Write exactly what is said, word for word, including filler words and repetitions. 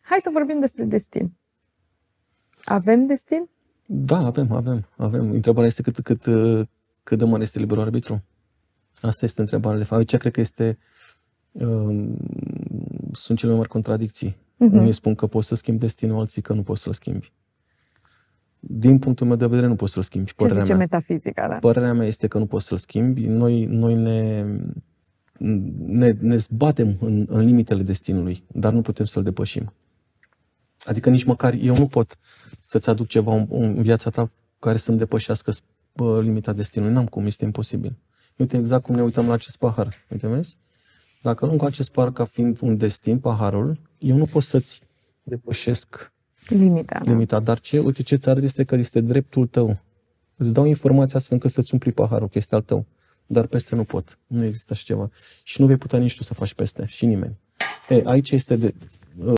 Hai să vorbim despre destin. Avem destin? Da, avem, avem, avem. Întrebarea este cât, cât, cât de mare este liberul arbitru. Asta este întrebarea. De fapt, aici cred că este, um, sunt cele mai mari contradicții. Uh-huh. Unii spun că poți să schimbi destinul, alții că nu poți să-l schimbi. Din punctul meu de vedere nu poți să-l schimbi. Ce zice mea. metafizica? Da? Părerea mea este că nu poți să-l schimbi. Noi, noi ne, ne, ne zbatem în, în limitele destinului, dar nu putem să-l depășim. Adică nici măcar eu nu pot să-ți aduc ceva în, în viața ta care să-mi depășească bă, limita destinului. N-am cum, este imposibil. Uite exact cum ne uităm la acest pahar. Uite, vezi? Dacă nu cu acest pahar ca fiind un destin, paharul, eu nu pot să-ți depășesc limita. limita. Dar ce, uite ce ți arăt este că este dreptul tău. Îți dau informația astfel încât să-ți umpli paharul, că este al tău. Dar peste nu pot. Nu există așa ceva. Și nu vei putea nici tu să faci peste. Și nimeni. E, aici este de...